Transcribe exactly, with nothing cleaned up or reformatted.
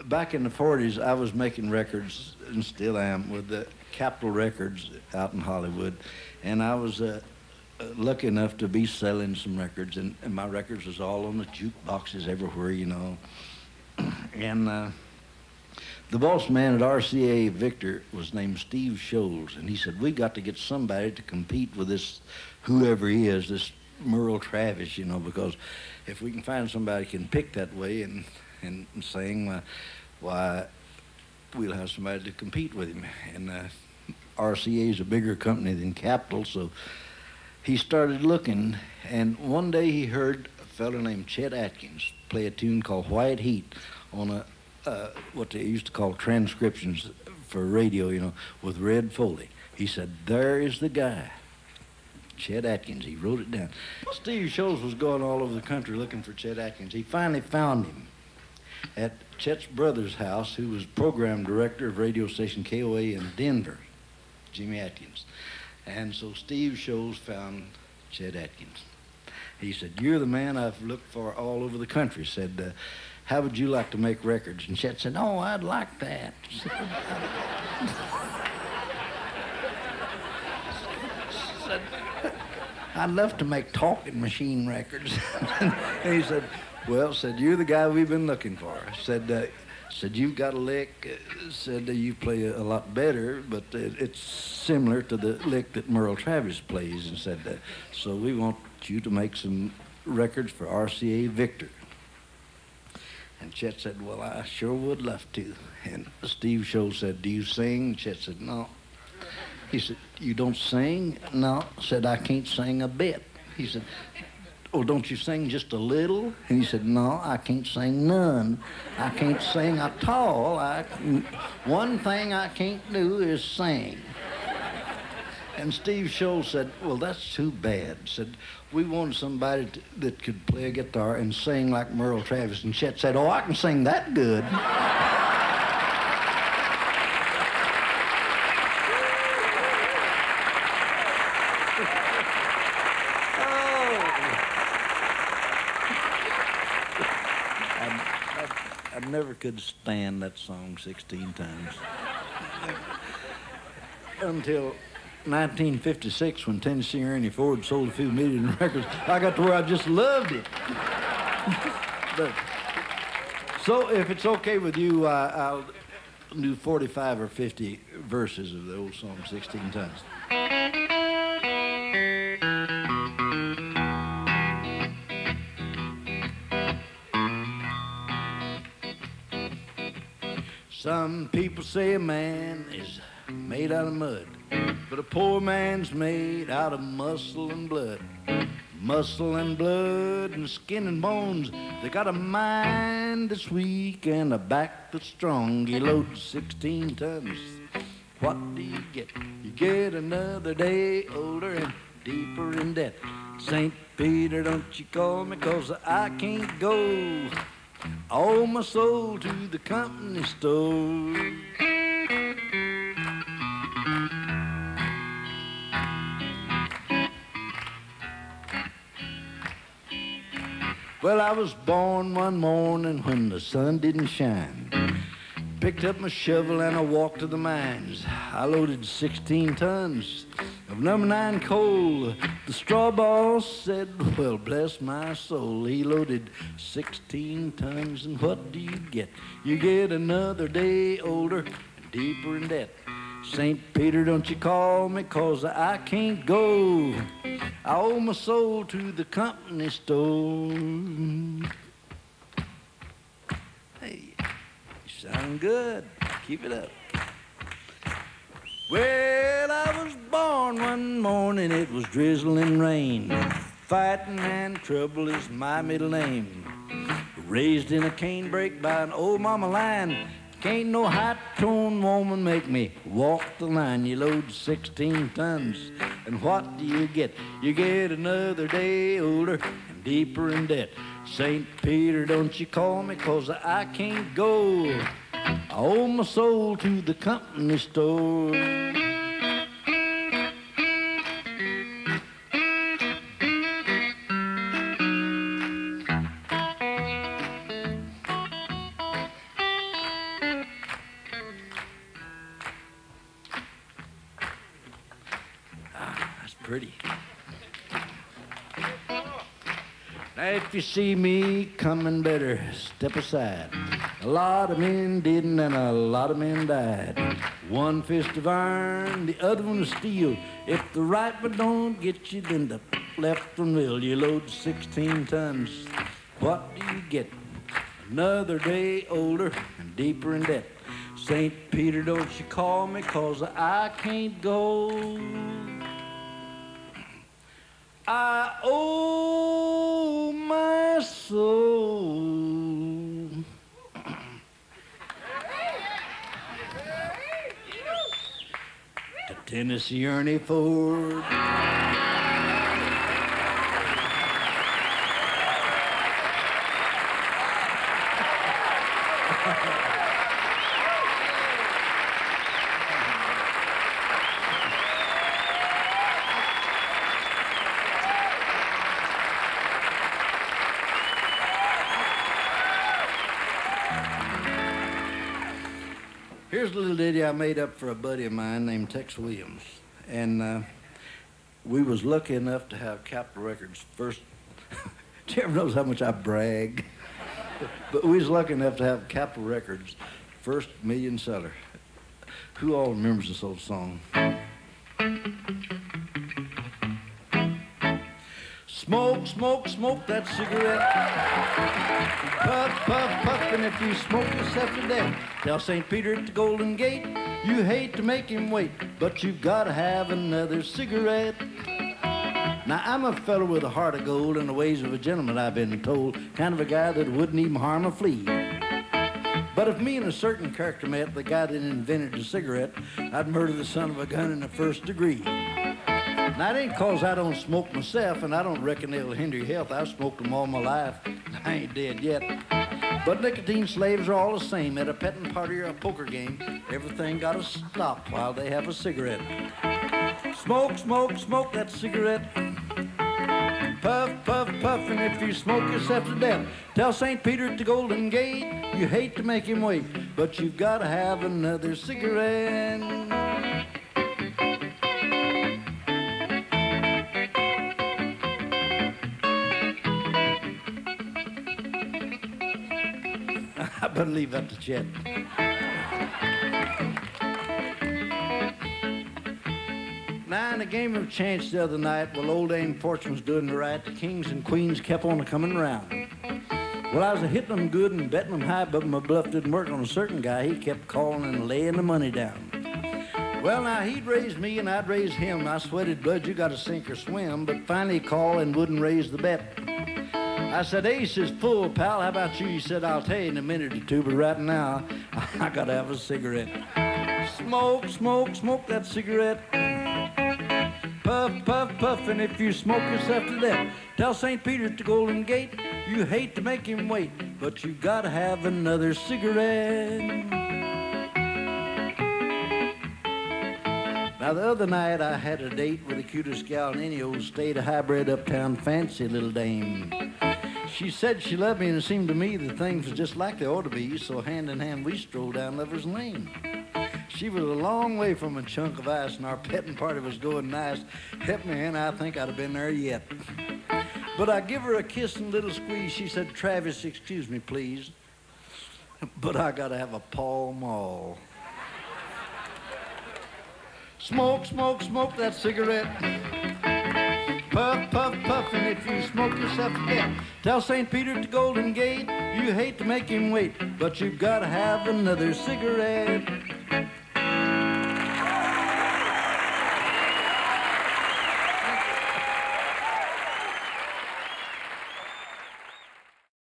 back in the forties, I was making records, and still am, with the Capitol Records out in Hollywood. And I was uh, uh, lucky enough to be selling some records, and, and my records was all on the jukeboxes everywhere, you know. And uh, the boss man at R C A Victor was named Steve Scholes, and he said, we got to get somebody to compete with this, whoever he is, this Merle Travis, you know, because if we can find somebody who can pick that way and, and, and sing, uh, why, we'll have somebody to compete with him. And uh, R C A is a bigger company than Capitol, so he started looking, and one day he heard a fellow named Chet Atkins play a tune called White Heat on a uh, what they used to call transcriptions for radio, you know, with Red Foley. He said, there is the guy, Chet Atkins. He wrote it down. Steve Scholes was going all over the country looking for Chet Atkins. He finally found him at Chet's brother's house, who was program director of radio station K O A in Denver, Jimmy Atkins. And so Steve Scholes found Chet Atkins. He said, you're the man I've looked for all over the country. Said, uh, how would you like to make records? And Chet said, oh, I'd like that. Said, I'd love to make talking machine records. And he said, well, said, you're the guy we've been looking for. Said, uh, said, you've got a lick. Uh, said, uh, you play a, a lot better, but it, it's similar to the lick that Merle Travis plays. And said, uh, so we want you to make some records for R C A Victor. And Chet said, well, I sure would love to. And Steve Scholes said, do you sing? Chet said, no. He said, you don't sing? No. Said, I can't sing a bit. He said, well, don't you sing just a little? And he said, no, I can't sing none. I can't sing at all. I, one thing I can't do is sing. And Steve Scholes said, well, that's too bad. Said, we wanted somebody to, that could play a guitar and sing like Merle Travis. And Chet said, oh, I can sing that good. I, I, I never could stand that song sixteen times. Until nineteen fifty-six, when Tennessee Ernie Ford sold a few million records, I got to where I just loved it. But, so if it's okay with you, uh, I'll do forty-five or fifty verses of the old song, sixteen times. Some people say a man is made out of mud, but a poor man's made out of muscle and blood. Muscle and blood and skin and bones. They got a mind that's weak and a back that's strong. You load sixteen tons. What do you get? You get another day older and deeper in debt. Saint Peter, don't you call me, 'cause I can't go. I owe my soul to the company store. Well, I was born one morning when the sun didn't shine. Picked up my shovel and I walked to the mines. I loaded sixteen tons of number nine coal. The straw boss said, well, bless my soul. He loaded sixteen tons, and what do you get? You get another day older and deeper in debt. Saint Peter, don't you call me, 'cause I can't go. I owe my soul to the company store. Hey, you sound good. Keep it up. Well, I was born one morning, it was drizzling rain. Fighting and trouble is my middle name. Raised in a canebrake by an old mama lion. Can't no high-toned woman make me walk the line. You load sixteen tons, and what do you get? You get another day older and deeper in debt. Saint Peter, don't you call me, 'cause I can't go. I owe my soul to the company store. pretty. Now, if you see me coming, better step aside. A lot of men didn't, and a lot of men died. One fist of iron, the other one of steel. If the right one don't get you, then the left one will. You load sixteen tons. What do you get? Another day older and deeper in debt. Saint Peter, don't you call me, 'cause I can't go. I owe my soul to Tennessee Ernie Ford. Here's a little ditty I made up for a buddy of mine named Tex Williams. And uh, we was lucky enough to have Capitol Records first. Jerry knows how much I brag. But we was lucky enough to have Capitol Records first million seller. Who all remembers this old song? Smoke, smoke, smoke that cigarette. Puff, puff, puff, and if you smoke yourself to death, tell Saint Peter at the Golden Gate, you hate to make him wait, but you've got to have another cigarette. Now, I'm a fellow with a heart of gold and the ways of a gentleman, I've been told, kind of a guy that wouldn't even harm a flea. But if me and a certain character met, the guy that invented the cigarette, I'd murder the son of a gun in the first degree. Now, it ain't 'cause I don't smoke myself, and I don't reckon they'll hinder your health. I've smoked them all my life. I ain't dead yet. But nicotine slaves are all the same. At a petting party or a poker game, everything gotta stop while they have a cigarette. Smoke, smoke, smoke that cigarette. Puff, puff, puff, and if you smoke yourself to death, tell Saint Peter at the Golden Gate, you hate to make him wait, but you've gotta have another cigarette. I better leave that to Chet. Now, in a game of chance the other night, while old Dame Fortune was doing the right, the kings and queens kept on coming around. Well, I was a hitting them good and betting them high, but my bluff didn't work on a certain guy. He kept calling and laying the money down. Well, now, he'd raise me and I'd raise him. I sweated blood, you got to sink or swim, but finally he called and wouldn't raise the bet. I said, Ace is full, pal. How about you? He said, I'll tell you in a minute or two, but right now, I gotta have a cigarette. Smoke, smoke, smoke that cigarette. Puff, puff, puff, and if you smoke yourself to death, tell Saint Peter at the Golden Gate, you hate to make him wait, but you gotta have another cigarette. Now, the other night, I had a date with the cutest gal in any old state, a hybrid uptown fancy little dame. She said she loved me, and it seemed to me that things was just like they ought to be, so hand in hand we strolled down Lover's Lane. She was a long way from a chunk of ice, and our petting party was going nice. Help me, and I think I'd have been there yet. But I give her a kiss and a little squeeze. She said, Travis, excuse me, please, but I gotta have a Pall Mall. Smoke, smoke, smoke that cigarette. Puff, puff, puff, and if you smoke yourself to death, tell Saint Peter at the Golden Gate, you hate to make him wait, but you've got to have another cigarette.